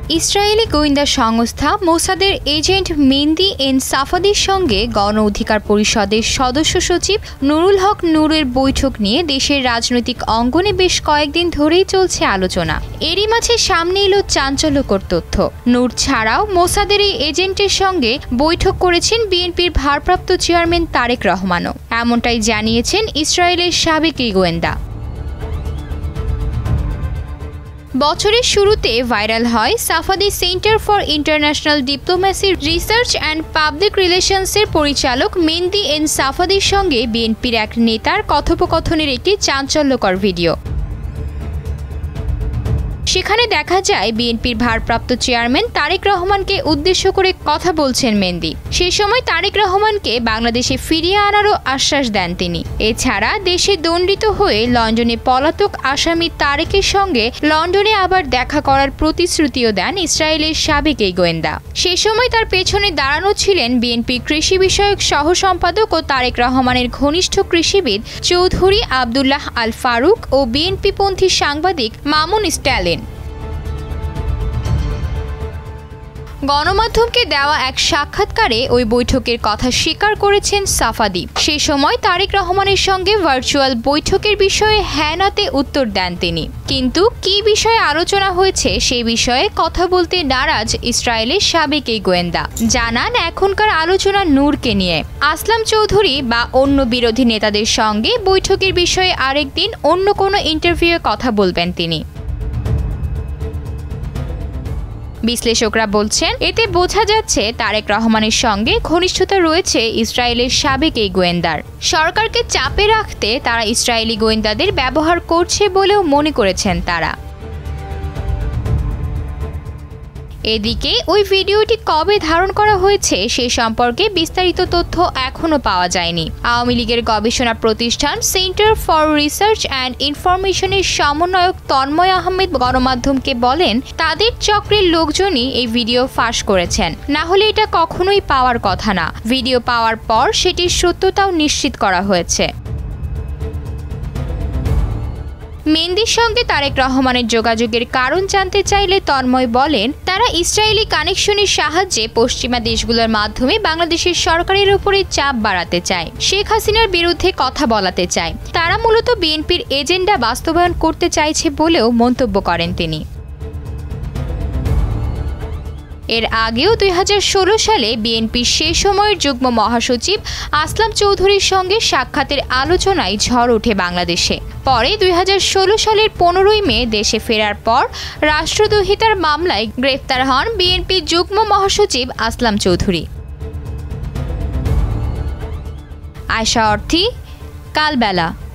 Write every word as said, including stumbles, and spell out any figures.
Israeli গোয়েন্দা সংস্থা মোসাদের এজেন্ট মেন্দি এন সাফাদির সঙ্গে গণ অধিকার পরিষদের সদস্য সচিব নুরুল হক নূরের বৈঠক নিয়ে দেশের রাজনৈতিক অঙ্গনে বেশ কয়েকদিন ধরেই চলছে আলোচনা। এরই মাঝে সামনে এলো চাঞ্চল্যকর তথ্য। নূর ছাড়াও মোসাদের এই এজেন্টের সঙ্গে বৈঠক করেছেন বিএনপির ভারপ্রাপ্ত চেয়ারম্যান তারেক রহমানও। এমনটাই জানিয়েছেন ইসরায়েলের সাবেক এই গোয়েন্দা। বছরের শুরুতে ভাইরাল হয় Safadi center for international diplomacy research and public রিলেশনসের পরিচালক মেন্দি এন সাফাদির সঙ্গে বিএনপির এক নেতার কথোপকথনের একটি চাঞ্চল্যকর ভিডিও। সেখানে দেখা যায় বিএনপির ভারপ্রাপ্ত চেয়ারম্যান তারেক রহমানকে উদ্দেশ্য করে কথা বলছেন মেন্দি। সে সময় তারেক রহমানকে বাংলাদেশে ফিরিয়ে আনারও আশ্বাস দেন তিনি। এছাড়া দেশে দণ্ডিত হয়ে লন্ডনে পলাতক আসামি তারেকের সঙ্গে লন্ডনে আবার দেখা করার প্রতিশ্রুতিও দেন ইসরায়েলের সাবেক এই গোয়েন্দা। সে সময় তার পেছনে দাঁড়ানো ছিলেন বিএনপির কৃষি বিষয়ক সহ সম্পাদক ও তারেক রহমানের ঘনিষ্ঠ কৃষিবিদ চৌধুরী আবদুল্লাহ আল ফারুক ও বিএনপিপন্থী সাংবাদিক মামুন স্ট্যালিন। গণমাধ্যমকে দেওয়া এক সাক্ষাৎকারে ওই বৈঠকের কথা স্বীকার করেছেন সাফাদি। সে সময় তারেক রহমানের সঙ্গে ভার্চুয়াল বৈঠকের বিষয়ে হ্যানাতে উত্তর দেন তিনি। কিন্তু কি বিষয়ে আলোচনা হয়েছে সেই বিষয়ে কথা বলতে নারাজ ইসরায়েলের সাবেক এই গোয়েন্দা। জানান এখনকার আলোচনা নূরকে নিয়ে। আসলাম চৌধুরী বা অন্য বিরোধী নেতাদের সঙ্গে বৈঠকের বিষয়ে আরেকদিন অন্য কোনো ইন্টারভিউয়ে কথা বলবেন তিনি। বিশ্লেষকরা বলছেন এতে বোঝা যাচ্ছে তারেক রহমানের সঙ্গে ঘনিষ্ঠতা রয়েছে ইসরায়েলের সাবেক এই গোয়েন্দার। সরকারকে চাপে রাখতে তারা ইসরায়েলি গোয়েন্দাদের ব্যবহার করছে বলেও মনে করেছেন তারা। এদিকে ওই ভিডিওটি কবে ধারণ করা হয়েছে সে সম্পর্কে বিস্তারিত তথ্য এখনও পাওয়া যায়নি। আওয়ামী লীগের গবেষণা প্রতিষ্ঠান সেন্টার ফর রিসার্চ অ্যান্ড ইনফরমেশনের সমন্বয়ক তন্ময় আহমেদ গণমাধ্যমকে বলেন, তাদের চক্রের লোকজনই এই ভিডিও ফাঁস করেছেন, না হলে এটা কখনোই পাওয়ার কথা না। ভিডিও পাওয়ার পর সেটির সত্যতাও নিশ্চিত করা হয়েছে। মেন্দির সঙ্গে তারেক রহমানের যোগাযোগের কারণ জানতে চাইলে তন্ময় বলেন, তারা ইসরায়েলি কানেকশনের সাহায্যে পশ্চিমা দেশগুলোর মাধ্যমে বাংলাদেশের সরকারের উপরে চাপ বাড়াতে চায়, শেখ হাসিনার বিরুদ্ধে কথা বলাতে চায়। তারা মূলত বিএনপির এজেন্ডা বাস্তবায়ন করতে চাইছে বলেও মন্তব্য করেন তিনি। এর আগেও দুই হাজার ষোলো সালে বিএনপির সে সময়ের যুগ্ম মহাসচিব আসলাম চৌধুরীর সঙ্গে সাক্ষাতের আলোচনায় ঝড় ওঠে বাংলাদেশে। পরে দুই হাজার ষোলো সালের পনেরোই মে দেশে ফেরার পর রাষ্ট্রদ্রোহিতার মামলায় গ্রেফতার হন বিএনপির যুগ্ম মহাসচিব আসলাম চৌধুরী। আয়শা অর্থী, কালবেলা।